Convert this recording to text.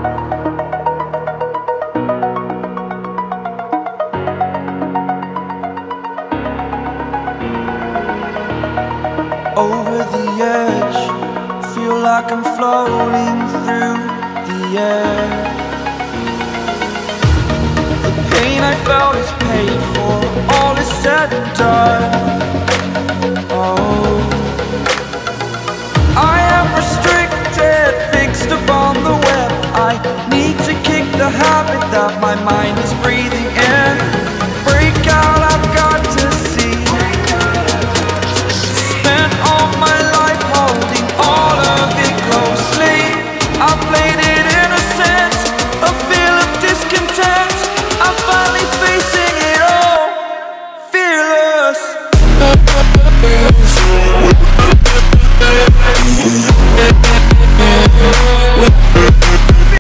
Over the edge, feel like I'm floating through the air. The pain I felt is paid for, all is said and done.